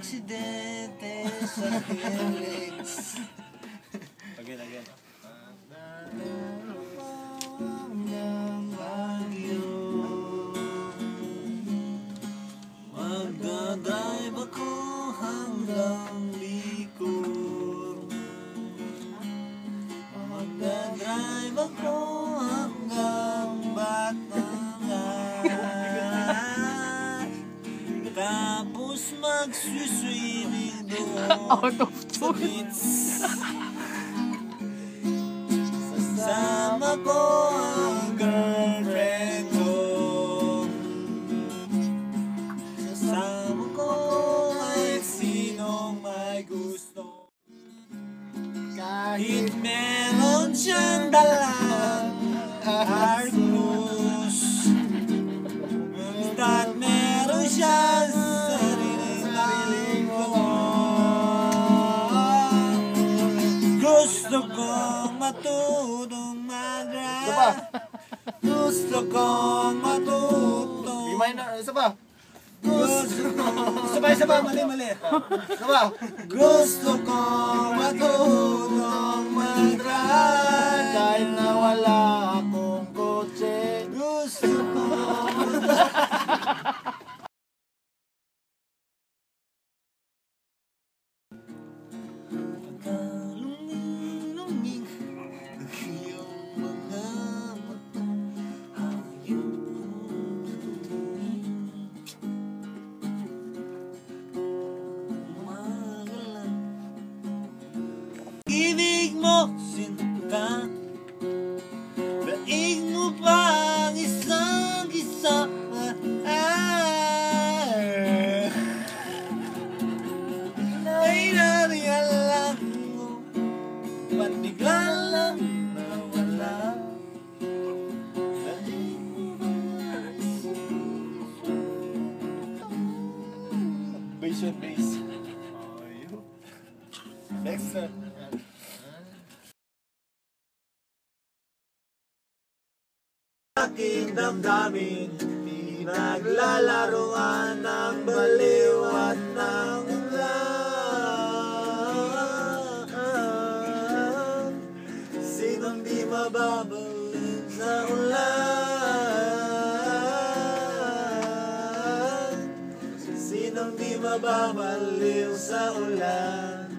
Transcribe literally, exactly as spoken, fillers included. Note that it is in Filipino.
aksidente sa Helix. Again, again. Magdadrive ako hanggang likod. Magdadrive ako hanggang Batangas. Tapos mag-swimming doon sa beach. Sasama ko ang girlfriend ko. Sasama ko kahit sinong may gusto. Kahit meron siyang dalang argus, basta't meron siyang sariling gusto kong matutong mag-drive. Gusto kong matutong. Di minor, isa pa. Gusto kong. Isa pa, isa pa. Mali, mali. Isa pa. Gusto kong matutong mag-drive. Kahit na wala akong kotse. Gusto kong. Luming-luming ang iyong mga mata. Hayop umagalang. Ibig mo, sinta. Daig mo pa ang isang isa. Ay nariyalang mo, ba't bigla lang nawala? Daig mo ba ang Bass yun, bass. Next na. aking damdamin, pinaglalaroan ng baliw at ng ulan. Sinong di mababalik sa ulan? Sinong di mababaliw sa ulan?